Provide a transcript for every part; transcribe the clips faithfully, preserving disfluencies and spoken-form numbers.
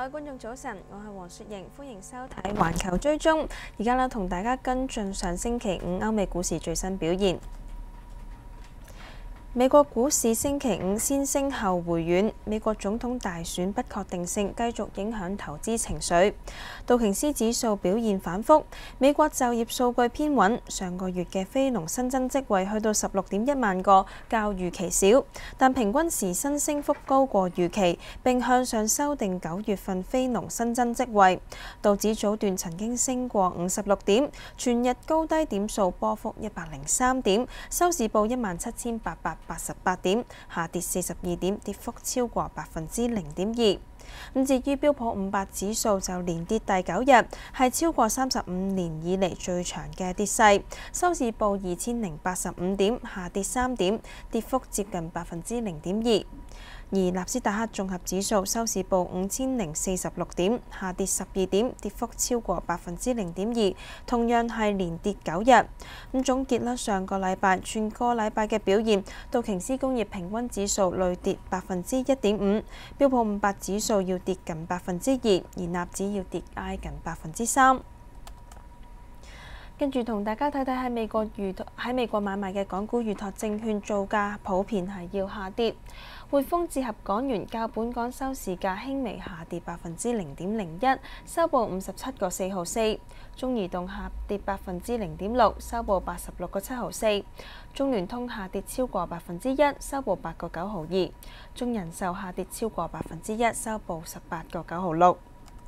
位觀眾早晨，我係黃雪瑩，歡迎收睇環球追蹤。而家咧同大家跟進上星期五歐美股市最新表現。美國股市星期五先升後回軟，美國總統大選不確定性繼續影響投資情緒。道瓊斯指數表現反覆，美國就業數據偏穩，上個月嘅非農新增職位去到十六點一萬個，較預期少，但平均時薪升幅高過預期，並向上修訂九月份非農新增職位。道指早段曾經升過五十六點，全日高低點數波幅一百零三點，收市報一萬七千八百八十八點，下跌四十二點，跌幅超過百分之零點二。咁至於標普五百指數就連跌第九日，係超過三十五年以嚟最長嘅跌勢，收市報二千零八十五點，下跌三點，跌幅接近百分之零點二。而納斯達克綜合指數收市報五千零四十六點，下跌十二點，跌幅超過百分之零點二，同樣係連跌九日。咁總結啦，上個禮拜全個禮拜嘅表現，道瓊斯工業平均指數累跌百分之一點五，標普五百指數要跌近百分之二，而納指要跌挨近百分之三。跟住同大家睇睇喺美國預喺美國買賣嘅港股預託證券造價普遍係要下跌，匯豐折合港元較本港收市價輕微下跌百分之零點零一，收報五十七個四毫四；中移動下跌百分之零點六，收報八十六個七毫四；中聯通下跌超過百分之一，收報八個九毫二；中人壽下跌超過百分之一，收報十八個九毫六。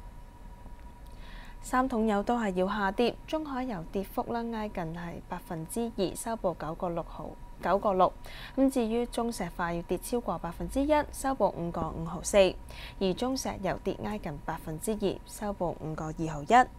三桶油都係要下跌，中海油跌幅啦挨近係百分之二，收報九個六毫九個六。咁至於中石化要跌超過百分之一，收報五個五毫四；而中石油跌挨近百分之二，收報五個二毫一。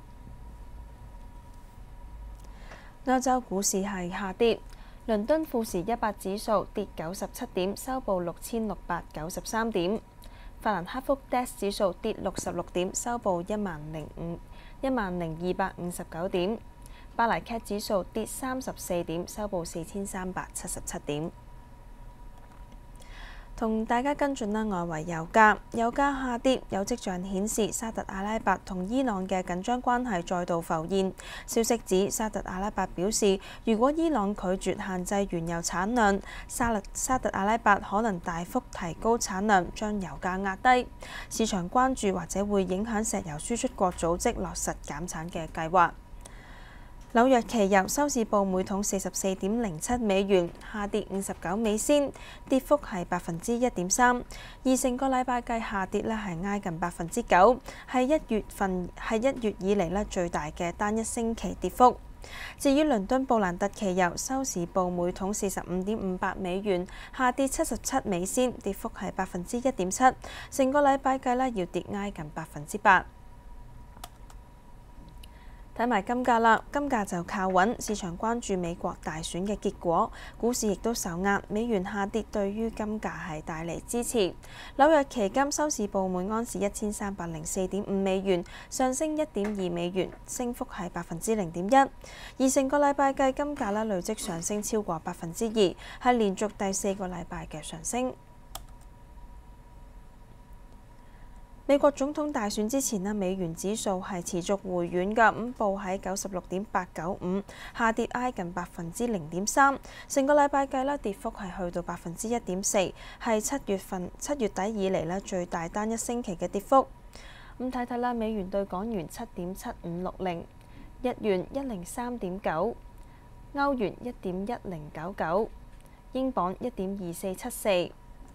歐洲股市係下跌，倫敦富時一百指數跌九十七點，收報六千六百九十三點；法蘭克福 D A X 指數跌六十六點，收報一萬零五。一萬零二百五十九點，巴黎 C A C 指數跌三十四點，收報四千三百七十七點。同大家跟進啦，外圍油價，油價下跌，有跡象顯示沙特阿拉伯同伊朗嘅緊張關係再度浮現。消息指沙特阿拉伯表示，如果伊朗拒絕限制原油產量，沙勒沙特阿拉伯可能大幅提高產量，將油價壓低。市場關注或者會影響石油輸出國組織落實減產嘅計劃。紐約期油收市報每桶四十四點零七美元，下跌五十九美仙，跌幅係百分之一點三。而成個禮拜計下跌呢係挨近百分之九，係一月份係一月以嚟呢最大嘅單一星期跌幅。至於倫敦布蘭特期油收市報每桶四十五點五八美元，下跌七十七美仙，跌幅係百分之一點七。成個禮拜計呢要跌挨近百分之八。睇埋金價啦，金價就靠穩，市場關注美國大選嘅結果，股市亦都受壓，美元下跌對於金價係帶嚟支持。紐約期金收市報每安士一千三百零四點五美元，上升一點二美元，升幅係百分之零點一。而成個禮拜計金價啦累積上升超過百分之二，係連續第四個禮拜嘅上升。美國總統大選之前呢，美元指數係持續回軟嘅，咁報喺九十六點八九五，下跌挨近百分之零點三。成個禮拜計呢，跌幅係去到百分之一點四，係七月份七月底以嚟呢最大單一星期嘅跌幅。咁睇睇啦，美元對港元七點七五六零，日元一零三點九，歐元一點一零九九，英鎊一點二四七四。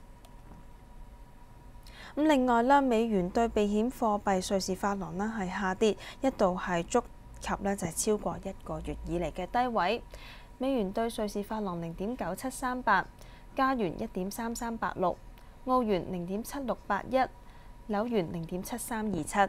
咁另外啦，美元對避險貨幣瑞士法郎啦係下跌，一度係觸及呢就係超過一個月以嚟嘅低位。美元對瑞士法郎零點九七三八，加元一點三三八六，澳元零點七六八一，紐元零點七三二七。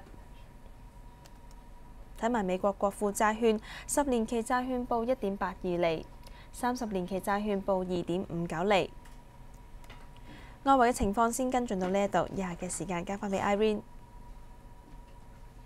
睇埋美國國庫債券，十年期債券報一點八二厘，三十年期債券報二點五九厘。外圍嘅情況先跟進到呢一度，以下嘅時間交翻俾 Irene。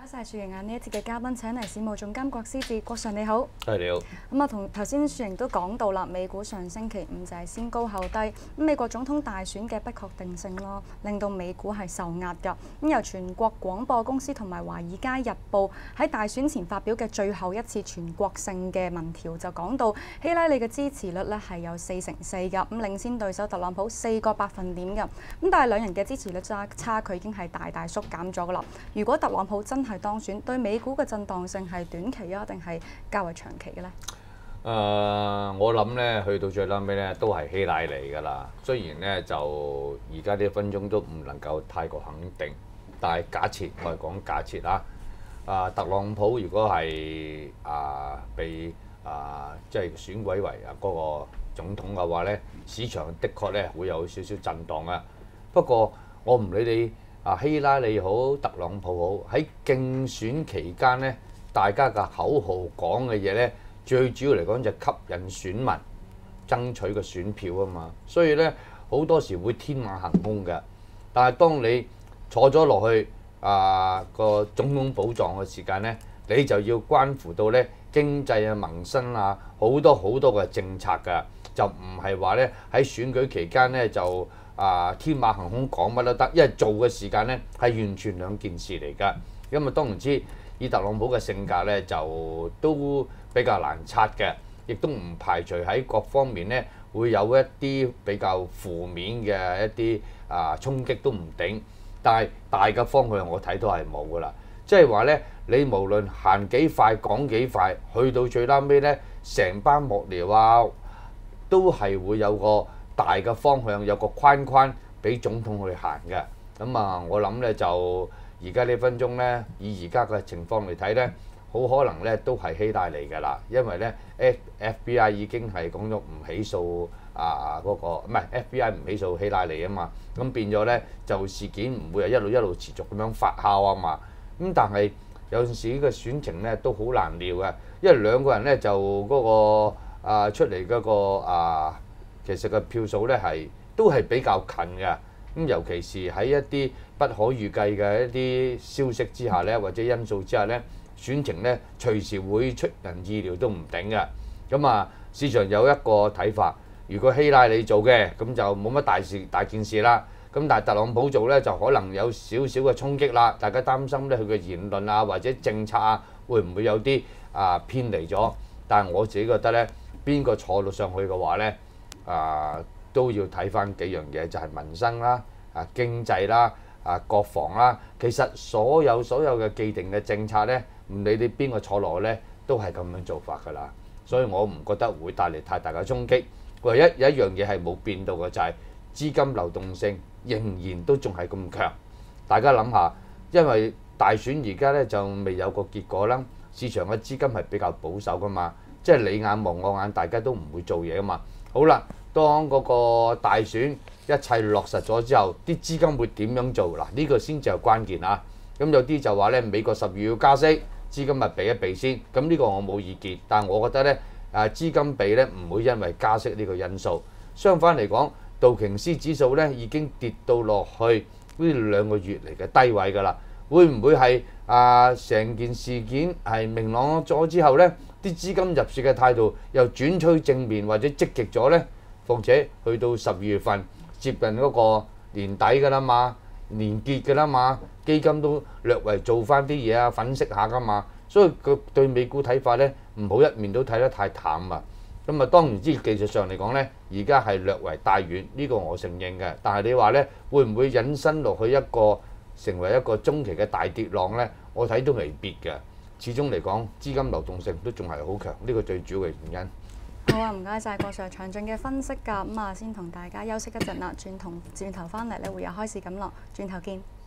晒樹瑩啊！呢一節嘅嘉賓請嚟事務總監郭思治，郭 Sir 你好。 係你好。 咁啊，同頭先樹瑩都講到啦，美股上星期五就係先高後低，咁美國總統大選嘅不確定性咯，令到美股係受壓㗎。咁由全國廣播公司同埋華爾街日報喺大選前發表嘅最後一次全國性嘅民調就講到，希拉里嘅支持率咧係有四成四㗎，咁領先對手特朗普四個百分點㗎。咁但係兩人嘅支持率差差距已經係大大縮減咗㗎啦。如果特朗普真係當選，對美股嘅震盪性係短期啊，定係較為長期嘅咧？ 誒、呃，我諗咧，去到最撚尾咧，都係希拉里㗎啦。雖然咧，就而家呢一分鐘都唔能夠太過肯定，但係假設我係講假設啦。啊，特朗普如果係啊被啊即係選委為啊嗰個總統嘅話咧，市場的確咧會有少少震盪啊。不過我唔理你。啊，希拉里好，特朗普好，喺競選期間咧，大家嘅口號講嘅嘢咧，最主要嚟講就係吸引選民，爭取個選票啊嘛。所以咧，好多時會天馬行空嘅。但係當你坐咗落去啊個總統寶座嘅時間咧，你就要關乎到咧經濟啊、民生啊，好多好多嘅政策㗎，就唔係話咧喺選舉期間咧就。啊！天馬行空講乜都得，因為做嘅時間咧係完全兩件事嚟㗎。因為當然知以特朗普嘅性格咧就都比較難測嘅，亦都唔排除喺各方面咧會有一啲比較負面嘅一啲啊衝擊都唔定。但係大嘅方向我睇都係冇㗎啦。即係話咧，你無論行幾快講幾快，去到最撈尾咧，成班幕僚啊都係會有個大嘅方向，有個框框俾總統去行嘅。咁啊，我諗咧就而家呢分鐘咧，以而家嘅情況嚟睇咧，好可能咧都係希拉里㗎啦。因為咧 F B I 已經係講咗唔起訴啊嗰個，唔係 F B I 唔起訴希拉里啊嘛。咁變咗咧就事件唔會係一路一路持續咁樣發酵啊嘛。咁但係有陣時呢個選情咧都好難料嘅，因為兩個人咧就嗰個啊出嚟嗰個啊。其實個票數咧係都係比較近嘅，咁尤其是喺一啲不可預計嘅一啲消息之下咧，或者因素之下咧，選情咧隨時會出人意料都唔定嘅。咁啊，市場有一個睇法，如果希拉里做嘅，咁就冇乜大事大件事啦。咁但係特朗普做咧，就可能有少少嘅衝擊啦。大家擔心咧佢嘅言論啊或者政策啊，會唔會有啲啊偏離咗？但係我自己覺得咧，邊個坐到上去嘅話咧？啊，都要睇翻幾樣嘢，就係、是、民生啦、啊經濟啦、啊國防啦。其實所有所有嘅既定嘅政策咧，唔理你邊個坐落去咧，都係咁樣做法㗎啦。所以我唔覺得會帶嚟太大嘅衝擊。唯一有一樣嘢係冇變到嘅，就係、是、資金流動性仍然都仲係咁強。大家諗下，因為大選而家咧就未有個結果啦，市場嘅資金係比較保守㗎嘛，即係你眼望我眼，大家都唔會做嘢㗎嘛。好啦。當嗰個大選一切落實咗之後，啲資金會點樣做？嗱，呢個先至係關鍵啊！咁有啲就話咧，美國十月要加息，資金咪避一避先。咁呢個我冇意見，但係我覺得咧，誒資金避咧唔會因為加息呢個因素。相反嚟講，道瓊斯指數咧已經跌到落去呢兩個月嚟嘅低位㗎啦。會唔會係啊？成件事件係明朗咗之後咧，啲資金入市嘅態度又轉趨正面或者積極咗咧？況且去到十二月份接近嗰個年底㗎啦嘛，年結㗎啦嘛，基金都略為做翻啲嘢啊，粉飾下㗎嘛，所以佢對美股睇法咧唔好一面都睇得太淡啊。咁啊，當然之技術上嚟講咧，而家係略為大遠，呢個我承認嘅。但係你話咧，會唔會引申落去一個成為一個中期嘅大跌浪咧？我睇都未必嘅。始終嚟講，資金流動性都仲係好強，呢個最主要嘅原因。 好啊，唔該晒郭 Sir 詳盡嘅分析㗎。咁啊，先同大家休息一陣啦，轉同轉頭翻嚟咧會有開市咁落，轉頭見。